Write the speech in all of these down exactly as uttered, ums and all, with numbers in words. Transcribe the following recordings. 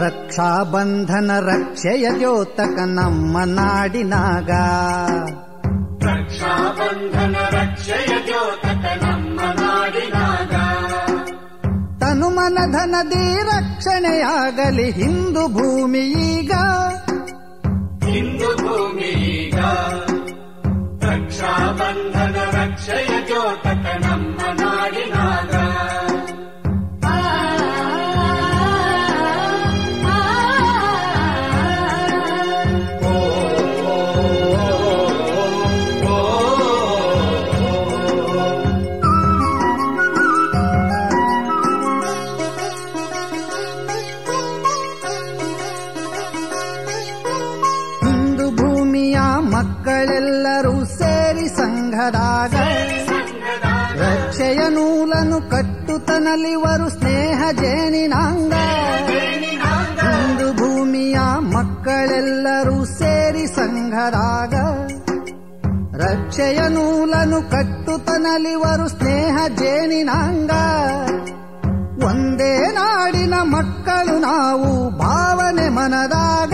ರಕ್ಷಾ ಬಂಧನ ರಕ್ಷೆಯ ದ್ಯೋತಕ ನಮ್ಮ ನಾಡಿನಾಗ. ರಕ್ಷಾ ಬಂಧನ ರಕ್ಷೆಯ ದ್ಯೋತಕ ನಮ್ಮ ನಾಡಿನಾಗ. ತನು ಮನ ಧನದಿ ರಕ್ಷಣೆಯಾಗಲಿ ಹಿಂದೂ ಭೂಮಿ ಈಗ. ಹಿಂದೂ ಭೂಮಿ ಈಗ. ರಕ್ಷಾ ಬಂಧನ ರಕ್ಷೆಯ ದ್ಯೋತಕ ನಮ್ಮ ನಾಡಿನಾಗ. ಮಕ್ಕಳೆಲ್ಲರೂ ಸೇರಿ ಸಂಘದಾಗ ರಕ್ಷೆಯ ನೂಲನ್ನು ಕಟ್ಟುತ್ತನಲಿವರು ಸ್ನೇಹ ಜೇನಿನಾಂಗ. ಹಿಂದೂ ಭೂಮಿಯ ಮಕ್ಕಳೆಲ್ಲರೂ ಸೇರಿ ಸಂಘದಾಗ ರಕ್ಷೆಯ ನೂಲನ್ನು ಕಟ್ಟುತ್ತನಲಿವರು ಸ್ನೇಹ ಜೇನಿನಾಂಗ. ಒಂದೇ ನಾಡಿನ ಮಕ್ಕಳು ನಾವು ಭಾವನೆ ಮನದಾಗ.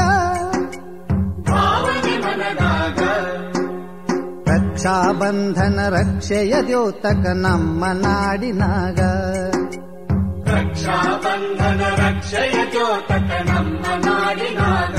ರಕ್ಷಾ ಬಂಧನ ರಕ್ಷೆಯ ದ್ಯೋತಕ ನಮ್ಮ ನಾಡಿನಾಗ. ರಕ್ಷಾ ಬಂಧನ ರಕ್ಷೆಯ ದ್ಯೋತಕ ನಮ್ಮ ನಾಡಿನಾಗ.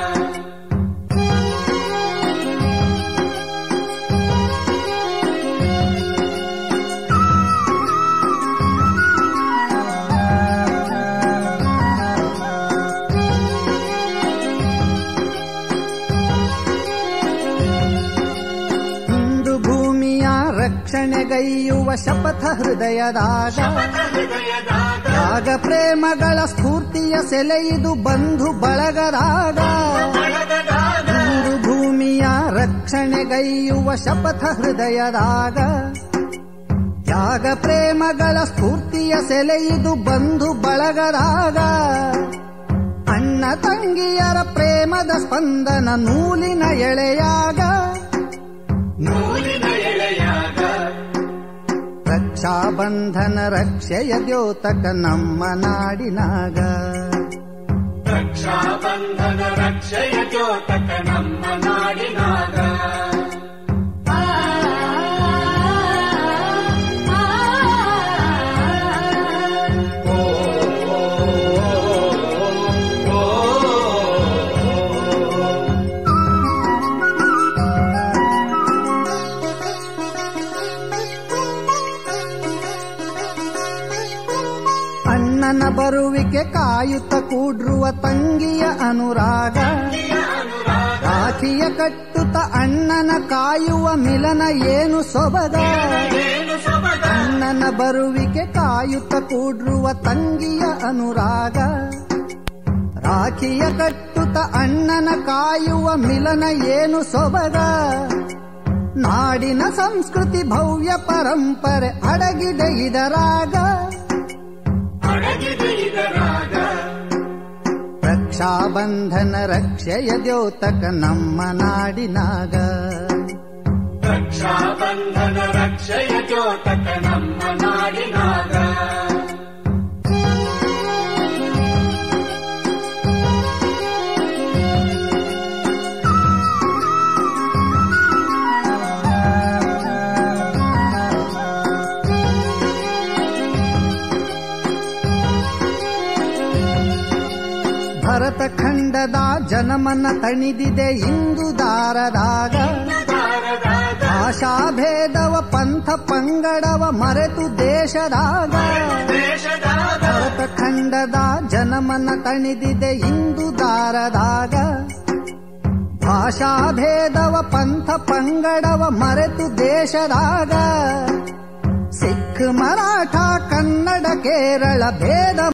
ರಕ್ಷಣೆಗೈಯುವ ಶಪಥ ಹೃದಯದಾಗ ತ್ಯಾಗ ಪ್ರೇಮಗಳ ಸ್ಫೂರ್ತಿಯ ಸೆಲೆಯಿದು ಬಂಧು ಬಳಗರಾಗ. ಹಿಂದೂ ಭೂಮಿಯ ರಕ್ಷಣೆಗೈಯುವ ಶಪಥ ಹೃದಯದಾಗ ತ್ಯಾಗ ಪ್ರೇಮಗಳ ಸ್ಫೂರ್ತಿಯ ಸೆಲೆಯಿದು ಬಂಧು ಬಳಗರಾಗ. ಅಣ್ಣ ತಂಗಿಯರ ಪ್ರೇಮದ ಸ್ಪಂದನ ನೂಲಿನ ಎಳೆಯಾಗ. ನೂಲಿನ ಎಳೆಯಾಗ. ರಕ್ಷಾ ಬಂಧನ ರಕ್ಷೆಯ ದ್ಯೋತಕ ನಮ್ಮ ನಾಡಿನಾಗ. ರಕ್ಷಾ ಬಂಧನ ರಕ್ಷೆಯ ದ್ಯೋತಕ ನಮ್ಮ ನಾಡಿನಾಗ. ಅಣ್ಣನ ಬರುವಿಕೆ ಕಾಯುತ್ತ ಕೂಡ್ರುವ ತಂಗಿಯ ಅನುರಾಗ. ರಾಖಿಯ ಕಟ್ಟುತ್ತ ಅಣ್ಣನ ಕಾಯುವ ಮಿಲನ ಏನು ಸೊಬಗ. ಅಣ್ಣನ ಬರುವಿಕೆ ಕಾಯುತ್ತ ಕೂಡ್ರುವ ತಂಗಿಯ ಅನುರಾಗ. ರಾಖಿಯ ಕಟ್ಟುತ್ತ ಅಣ್ಣನ ಕಾಯುವ ಮಿಲನ ಏನು ಸೊಬಗ. ನಾಡಿನ ಸಂಸ್ಕೃತಿ ಭವ್ಯ ಪರಂಪರೆ ಅಡಗಿದೆ ಇದರಾಗ. ರಕ್ಷಾ ಬಂಧನ ರಕ್ಷೆಯ ದ್ಯೋತಕ ನಮ್ಮ ನಾಡಿನಾಗ. ರಕ್ಷಾ ಬಂಧನ ರಕ್ಷೆಯ ದ್ಯೋತಕ ನಮ್ಮ ನಾಡಿನಾಗ. ಭರತ ಖಂಡದ ಜನಮನ ತಣಿದಿದೆ ಇಂದು ದಾರದಾಗ. ಭಾಷಾ ಭೇದವ ಪಂಥ ಪಂಗಡವ ಮರೆತು ದೇಶದಾಗ. ಭರತ ಖಂಡದ ಜನಮನ ತಣಿದಿದೆ ಇಂದು ದಾರದಾಗ. ಭಾಷಾ ಭೇದವ ಪಂಥ ಪಂಗಡವ ಮರೆತು ದೇಶದಾಗ. ಸಿಖ್ ಮರಾಠ ಕನ್ನಡ ಕೇರಳ ಭೇದ